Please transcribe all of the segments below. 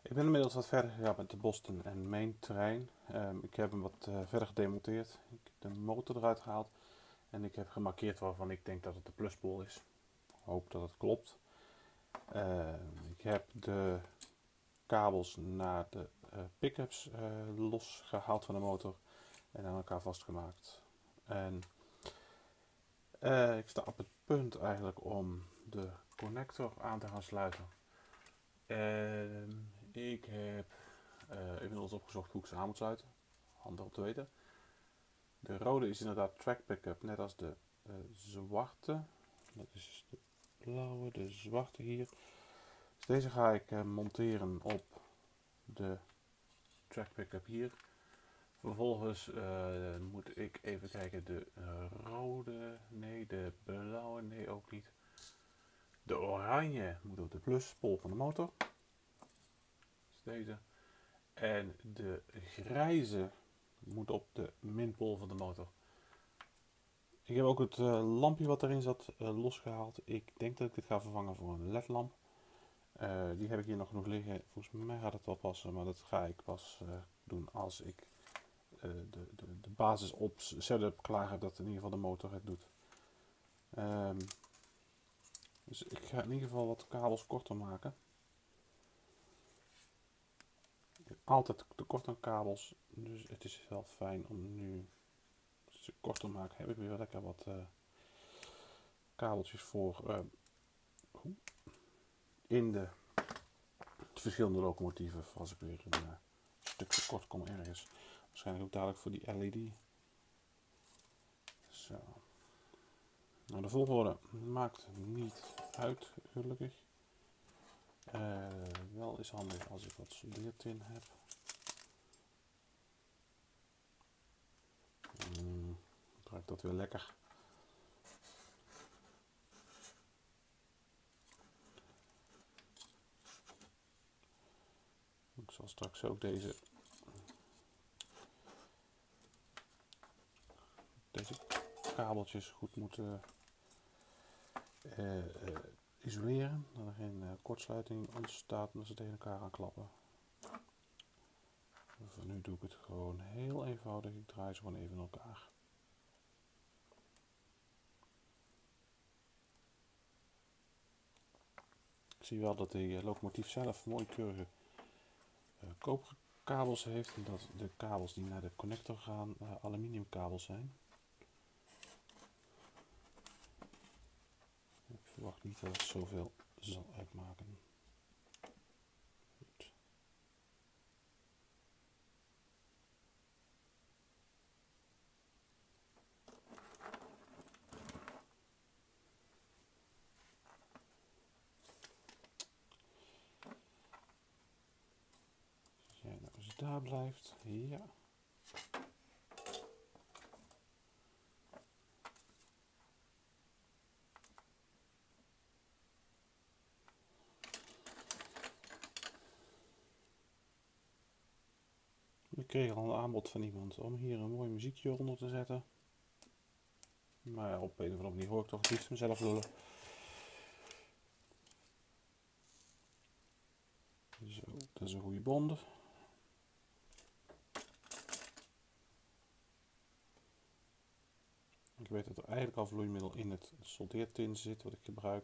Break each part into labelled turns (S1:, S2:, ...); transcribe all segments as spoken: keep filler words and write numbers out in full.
S1: Ik ben inmiddels wat verder gegaan met de Boston en Maine trein. Um, ik heb hem wat uh, verder gedemonteerd. Ik heb de motor eruit gehaald. En ik heb gemarkeerd waarvan ik denk dat het de plusspool is. Ik hoop dat het klopt. Uh, ik heb de kabels naar de uh, pick-ups uh, losgehaald van de motor. En aan elkaar vastgemaakt. En uh, ik sta op het punt eigenlijk om de connector aan te gaan sluiten. En ik heb uh, inmiddels opgezocht hoe ik ze aan moet sluiten. Handig om te weten. De rode is inderdaad track pickup, net als de uh, zwarte. Dat is de blauwe, de zwarte hier. Dus deze ga ik uh, monteren op de track pickup hier. Vervolgens uh, moet ik even kijken, de uh, rode, nee, de blauwe, nee ook niet. De oranje moet op de pluspol van de motor. Dat is deze. En de grijze moet op de minpol van de motor. Ik heb ook het uh, lampje wat erin zat uh, losgehaald. Ik denk dat ik dit ga vervangen voor een L E D-lamp. Uh, die heb ik hier nog genoeg liggen. Volgens mij gaat het wel passen, maar dat ga ik pas uh, doen als ik uh, de, de, de basis op setup klaar heb, dat in ieder geval de motor het doet. Um, dus ik ga in ieder geval wat kabels korter maken. Ik heb altijd tekort aan kabels, dus het is wel fijn om nu ze korter te maken. Heb ik weer lekker wat uh, kabeltjes voor uh, in de verschillende locomotieven als ik weer een uh, stuk tekort kom ergens. Waarschijnlijk ook dadelijk voor die L E D. Zo. Nou, de volgorde maakt niet uit, gelukkig. Uh, wel is handig als ik wat soldeertin heb. Hmm, ruikt dat weer lekker. Ik zal straks ook deze, deze kabeltjes goed moeten uh, uh, isoleren. Dat er geen uh, kortsluiting ontstaat als ze tegen elkaar gaan klappen. Voor nu doe ik het gewoon heel eenvoudig. Ik draai ze gewoon even in elkaar. Ik zie wel dat de uh, locomotief zelf mooi keurige uh, koperkabels heeft. En dat de kabels die naar de connector gaan uh, aluminiumkabels zijn. Ik verwacht niet dat het zoveel zal uitmaken. Goed. Als jij nou eens daar blijft, ja. Ik kreeg al een aanbod van iemand om hier een mooi muziekje onder te zetten. Maar ja, op een of andere manier hoor ik toch het liefst mezelf lullen. Zo, dat is een goede bond. Ik weet dat er eigenlijk al vloeimiddel in het soldeertin zit wat ik gebruik.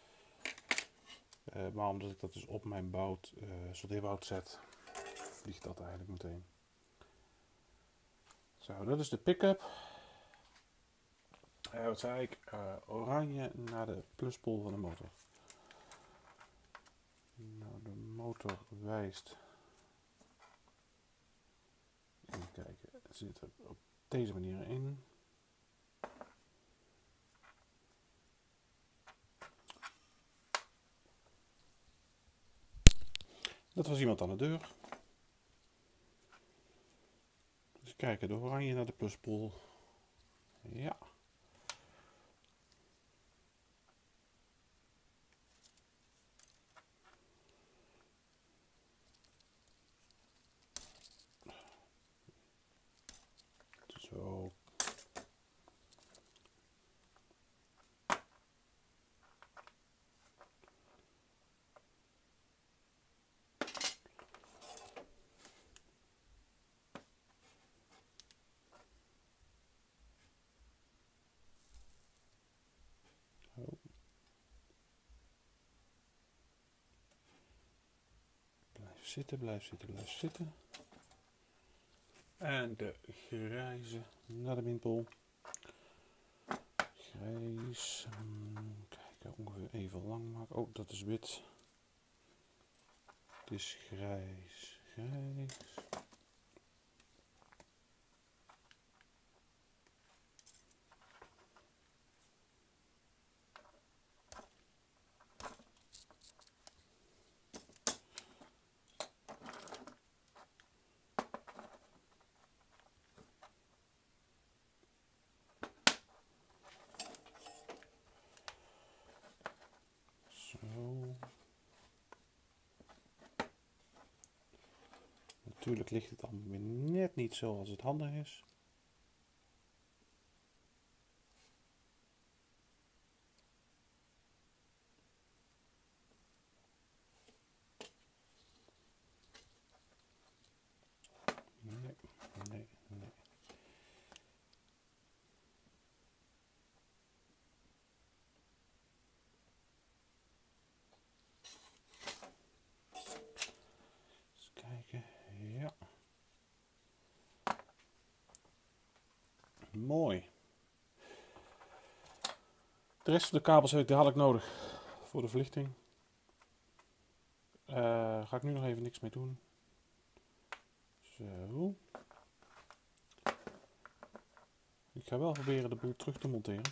S1: Uh, maar omdat ik dat dus op mijn bout, uh, soldeerbout zet, vliegt dat eigenlijk meteen. Zo, dat is de pick-up. Uh, wat zei ik? Uh, oranje naar de pluspol van de motor. Nou, de motor wijst. Even kijken, het zit er op deze manier in. Dat was iemand aan de deur. Dus kijken, de oranje naar de pluspol. Ja. Zo. zitten, blijf zitten, blijf zitten. En de grijze naar de minpol. Grijs. Hmm, kijken, ongeveer even lang maken. Oh, dat is wit. Het is grijs, grijs. Zo. Natuurlijk ligt het allemaal weer net niet zoals het handig is. Nee, nee, nee. Eens kijken, ja. Mooi. De rest van de kabels heb ik dadelijk nodig voor de verlichting. Uh, ga ik nu nog even niks mee doen. Zo. Ik ga wel proberen de boel terug te monteren.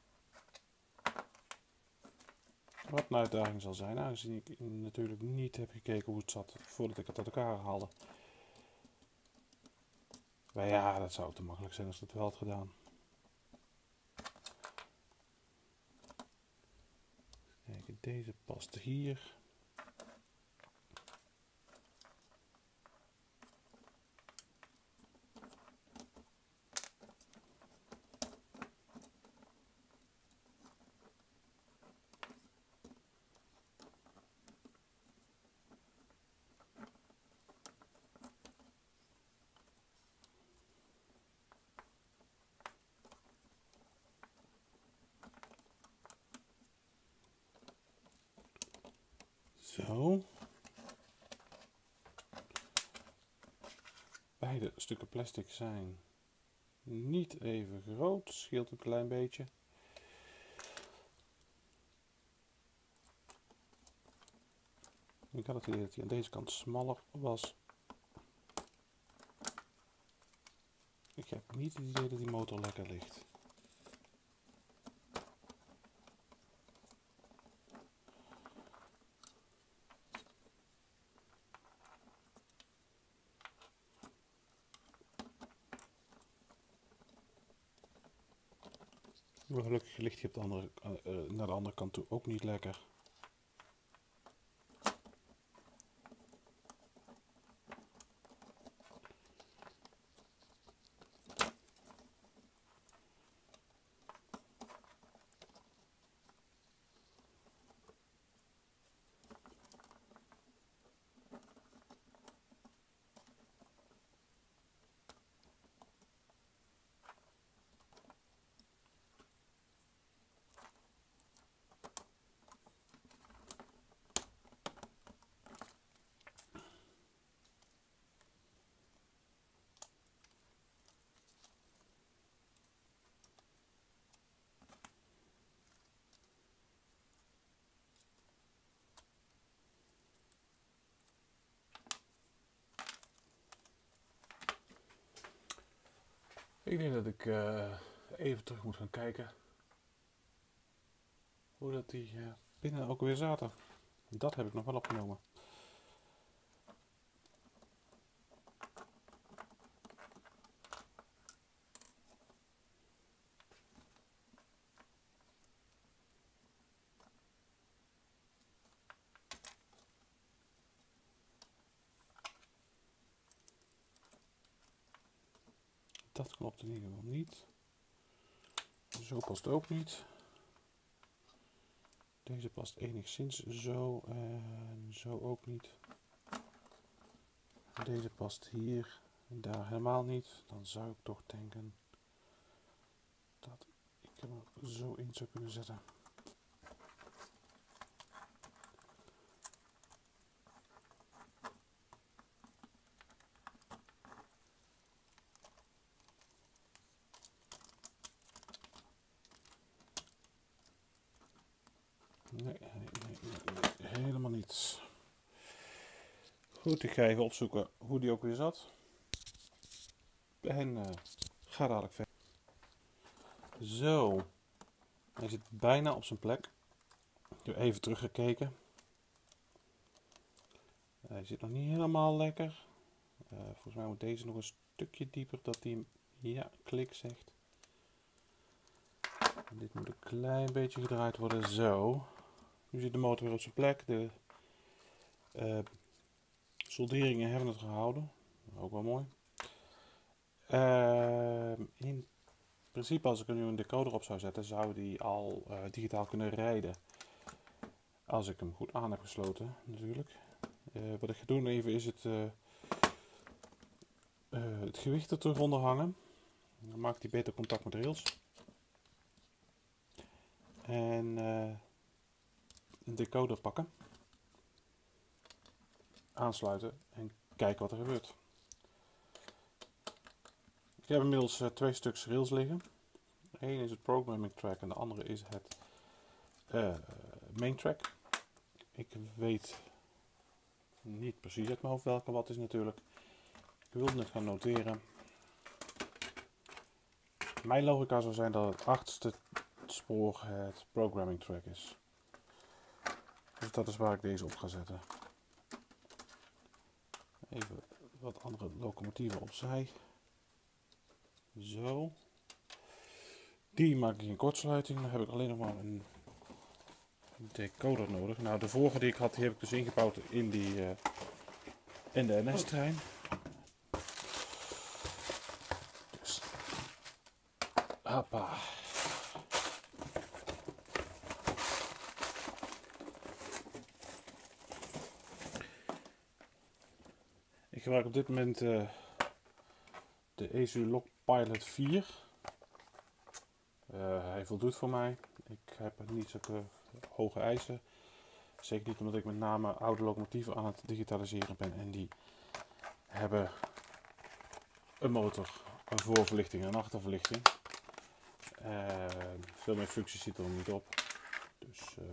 S1: Wat een uitdaging zal zijn, aangezien ik natuurlijk niet heb gekeken hoe het zat voordat ik het uit elkaar haalde. Maar ja, dat zou te makkelijk zijn als ik het wel had gedaan. Kijken, deze past hier. Zo. Beide stukken plastic zijn niet even groot, scheelt een klein beetje. Ik had het idee dat hij aan deze kant smaller was. Ik heb niet het idee dat die motor lekker ligt. Maar gelukkig ligt hij op de andere, uh, naar de andere kant toe ook niet lekker. Ik denk dat ik uh, even terug moet gaan kijken hoe dat die uh, pinnen ook weer zaten. Dat heb ik nog wel opgenomen. Dat klopt in ieder geval niet. Zo past ook niet. Deze past enigszins zo en zo ook niet. Deze past hier en daar helemaal niet. Dan zou ik toch denken dat ik hem er zo in zou kunnen zetten. Nee, nee, nee, nee, nee, helemaal niets. Goed, ik ga even opzoeken hoe die ook weer zat. En uh, ga dadelijk verder. Zo. Hij zit bijna op zijn plek. Ik heb even teruggekeken. Hij zit nog niet helemaal lekker. Uh, volgens mij moet deze nog een stukje dieper dat hij hem, ja, klik zegt. En dit moet een klein beetje gedraaid worden. Zo. Nu zit de motor weer op zijn plek. De uh, solderingen hebben het gehouden. Ook wel mooi. Uh, in principe, als ik er nu een decoder op zou zetten, zou die al uh, digitaal kunnen rijden. Als ik hem goed aan heb gesloten, natuurlijk. Uh, wat ik ga doen even is het, uh, uh, het gewicht er terug onder hangen. Dan maakt hij beter contact met de rails. En uh, een decoder pakken. Aansluiten en kijken wat er gebeurt. Ik heb inmiddels uh, twee stuks rails liggen. Eén is het programming track en de andere is het uh, main track. Ik weet niet precies uit mijn hoofd welke wat is natuurlijk. Ik wilde het gaan noteren. Mijn logica zou zijn dat het achtste spoor het programming track is. Dus dat is waar ik deze op ga zetten. Even wat andere locomotieven opzij. Zo. Die maak ik in kortsluiting. Dan heb ik alleen nog maar een decoder nodig. Nou, de vorige die ik had, die heb ik dus ingebouwd in, die, uh, in de N S-trein. Dus. Hoppa. Ik gebruik op dit moment uh, de E S U Log Pilot vier. Uh, hij voldoet voor mij. Ik heb niet zulke hoge eisen. Zeker niet omdat ik met name oude locomotieven aan het digitaliseren ben. En die hebben een motor, een voorverlichting en een achterverlichting. Uh, veel meer functies zitten er niet op. Dus uh,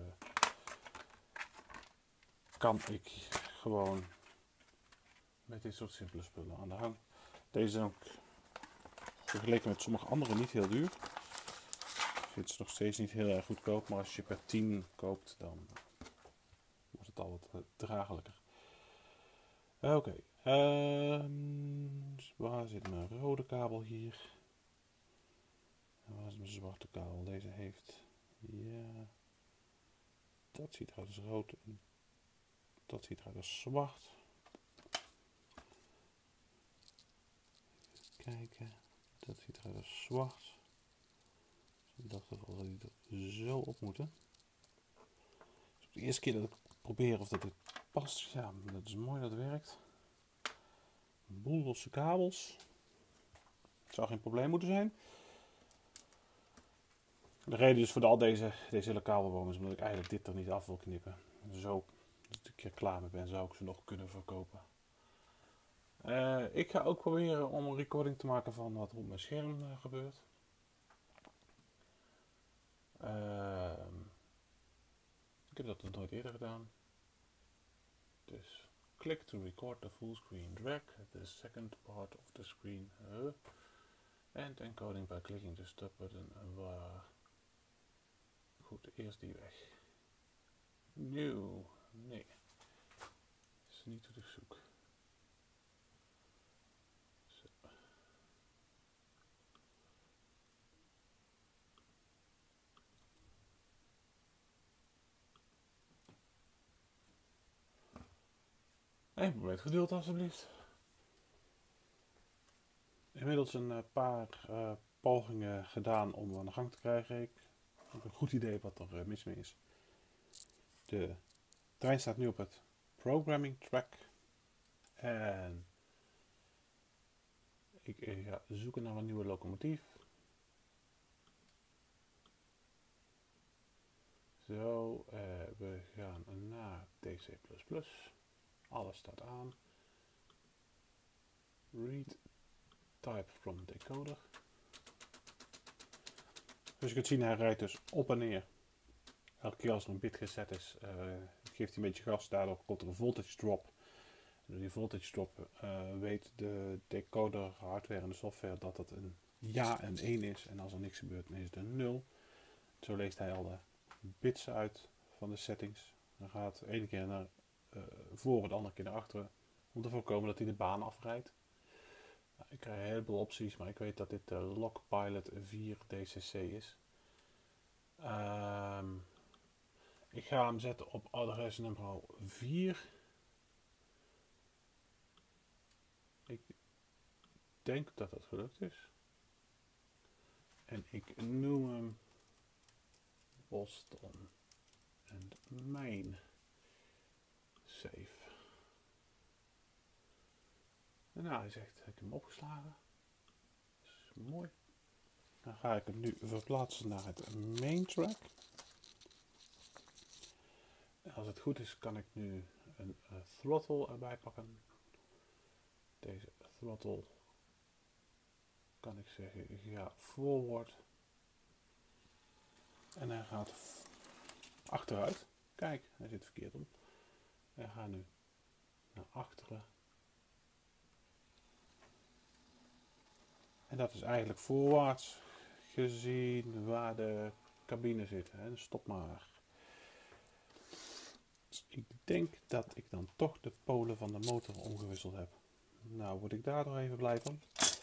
S1: kan ik gewoon met dit soort simpele spullen aan de gang. Deze zijn ook vergeleken met sommige andere niet heel duur. Ik vind ze nog steeds niet heel erg goedkoop, maar als je per tien koopt, dan wordt het al wat draaglijker. Oké, okay. um, dus waar zit mijn rode kabel hier? En waar is mijn zwarte kabel? Deze heeft, ja, dat ziet eruit als rood en dat ziet eruit als zwart. Even kijken, dat ziet eruit als zwart. Ik dacht dat we er zo op moeten. Dus de eerste keer dat ik probeer of dat dit past, ja, dat is mooi, dat werkt. Een boel losse kabels. Het zou geen probleem moeten zijn. De reden dus voor de, al deze, deze hele kabelboom is omdat ik eigenlijk dit er niet af wil knippen. Zo, als ik een keer klaar mee ben, zou ik ze nog kunnen verkopen. Uh, ik ga ook proberen om een recording te maken van wat er op mijn scherm uh, gebeurt. Uh, ik heb dat nog nooit eerder gedaan. Dus click to record the full screen. Drag the second part of the screen. Uh, and encoding by clicking the stop button. Uh, goed, eerst die weg. Nieuw. Nee. Dat is niet wat ik zoek. Zo. Even met geduld alstublieft. Inmiddels een uh, paar uh, pogingen gedaan om aan de gang te krijgen. Ik heb een goed idee wat er uh, mis mee is. De trein staat nu op het programming track. En ik uh, ga zoeken naar een nieuwe locomotief. Zo, uh, we gaan naar D C plus plus. Alles staat aan. Read type from decoder. Dus je kunt zien, hij rijdt dus op en neer Elke keer als er een bit gezet is, uh, geeft hij een beetje gas. Daardoor komt er een voltage drop. En door die voltage drop uh, weet de decoder, hardware en de software dat het een ja en één is. En als er niks gebeurt, dan is het een nul. Zo leest hij al de bits uit van de settings. Dan gaat de ene keer naar uh, voren, de andere keer naar achteren. Om te voorkomen dat hij de baan afrijdt. Nou, ik krijg een heleboel opties, maar ik weet dat dit de Lockpilot vier D C C is. Um, ik ga hem zetten op adres nummer vier. Ik denk dat dat gelukt is. En ik noem hem Boston en mijn save. En nou, hij zegt, ik heb hem opgeslagen. Dat is mooi. Dan ga ik hem nu verplaatsen naar het main track. En als het goed is, kan ik nu een uh, throttle erbij pakken. Deze throttle kan ik zeggen, ga forward. En hij gaat achteruit. Kijk, hij zit verkeerd om. Hij gaat nu naar achteren. En dat is eigenlijk voorwaarts gezien waar de cabine zit. Hè. Dus stop maar. Dus ik denk dat ik dan toch de polen van de motor omgewisseld heb. Nou, word ik daar nog even blij van.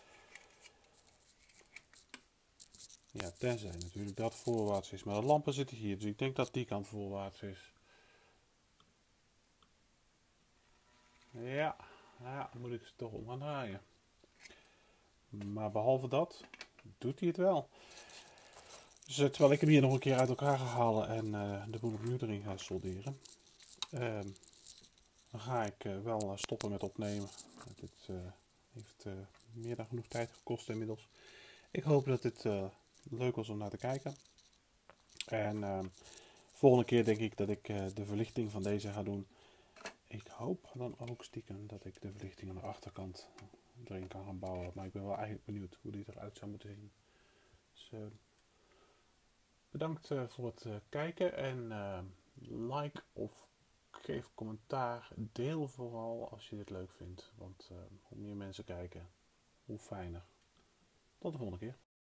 S1: Ja, tenzij natuurlijk dat voorwaarts is. Maar de lampen zitten hier, dus ik denk dat die kant voorwaarts is. Ja, ja, moet ik ze toch om gaan draaien. Maar behalve dat, doet hij het wel. Dus uh, terwijl ik hem hier nog een keer uit elkaar ga halen en uh, de boel opnieuw erin ga solderen. Uh, dan ga ik uh, wel uh, stoppen met opnemen. Dit uh, heeft uh, meer dan genoeg tijd gekost inmiddels. Ik hoop dat dit uh, leuk was om naar te kijken. En uh, volgende keer denk ik dat ik uh, de verlichting van deze ga doen. Ik hoop dan ook stiekem dat ik de verlichting aan de achterkant erin kan gaan bouwen. Maar ik ben wel eigenlijk benieuwd hoe die eruit zou moeten zien. Dus, uh, bedankt uh, voor het uh, kijken. En uh, like of geef commentaar. Deel vooral als je dit leuk vindt. Want uh, hoe meer mensen kijken, hoe fijner. Tot de volgende keer.